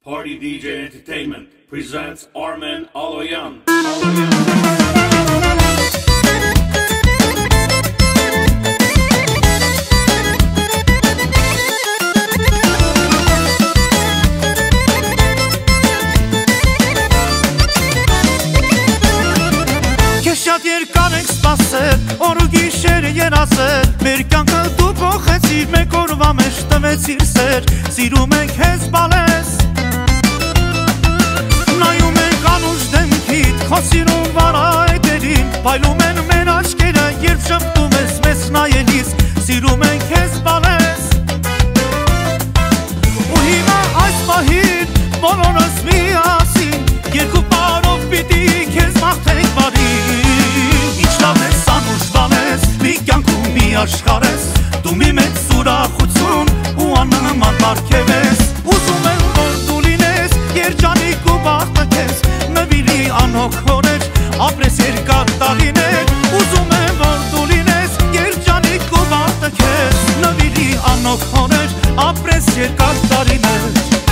Party DJ Entertainment presents Armen Aloyan. Շատ երկար ենք սպասել, օր ու գիշեր երազել, մեր կյանքը դու փոխեցիր, մեկ օրվա մեջ տվեցիր սեր, սիրում ենք հեզ բալես, նայում ենք անուշ դեմքիդ, քո սիրուն վարայտերին, փայլում են մեր աչքերը, երբ շփվում ես մեզ նայելիս, սիրում ենք հեզ բալես, ու հիմա այս պահին, բոլորս միասին, երկու պարով պիտի քեզ մաղթենք բարի. Աշխարհես, դու մի մեծ ուրախություն ու աննման պարգև ես, ուզում եմ որ դու լինես, երջանիկ ու բախտը քեզ, նվիրի անհոգ օրեր, ապրես երկար տարիներ, ուզում եմ որ դու լինես, երջանիկ ու բախտը քեզ, նվիրի անհոգ օրեր, ապրես երկար տարիներ.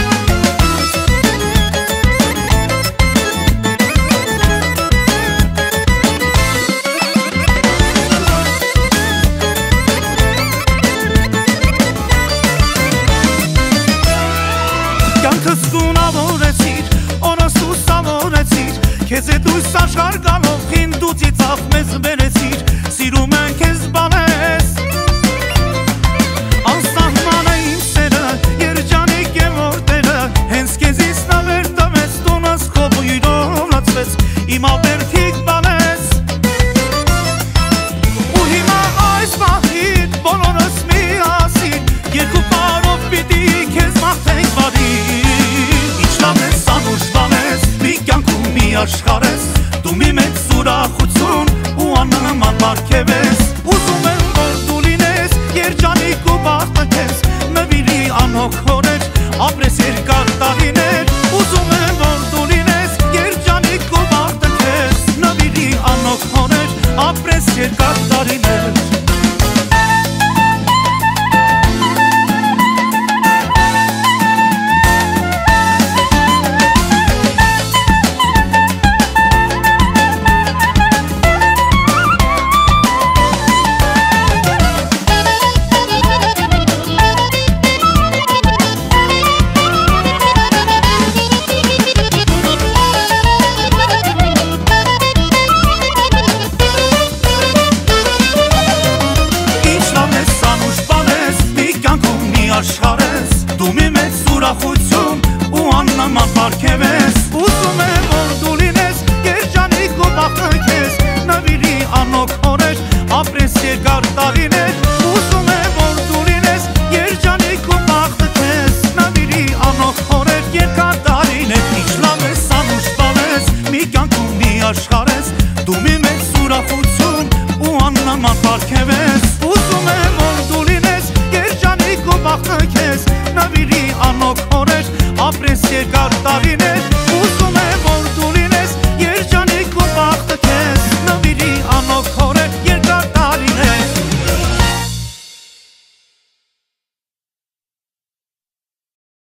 Քեզ է դույս աշխար գալով խին դու ծիծաղ մեզ բերեցիր, սիրում են քեզ բալես, անսահման է իմ սերը, երջանիկ է որտերը, հենց քեզից նավեր տվեց, տունս քո բույրով լացվեց, իմ ալբերտիկ բալես, ու հիմա այս պահին, բոլորս միասին, երկու պարով պիտի քեզ մաղթենք բարի, ինչ լավ ես անուշ բալես, մի կյանքում մի աշխարհես, դու մի մեծ ուրախություն ու աննման պարգև ես, ուզում եմ որ դու լինես, երջանիկ ու բախտը քեզ, նվիրի անհոգ օրեր, ապրես երկար տարիներ, ուզում եմ որ դու լինես, երջանիկ ու բախտը քեզ, նվիրի անհոգ օրեր, ապրես երկար տարիներ. Աշխարհես, դու մի մեծ ուրախություն ու աննման պարգև ես, ուզում եմ որ դու լինես, երջանիկ ու բախտը քեզ, նվիրի անհոգ օրեր, ապրես երկար տարիներ, ուզում եմ որ դու լինես, երջանիկ ու բախտը քեզ, նվիրի անհոգ օրեր, երկար տարիներ, ինչ լավ ես անուշ բալես, մի կյանքում մի աշխարհես, դու մի մեծ ուրախություն ու աննման պարգև ես, ուզում եմ որ դու լինես, երջանիկ ու բախտը քեզ, նվիրի անհոգ օրեր, ապրես երկար տարիներ, ուզում եմ որ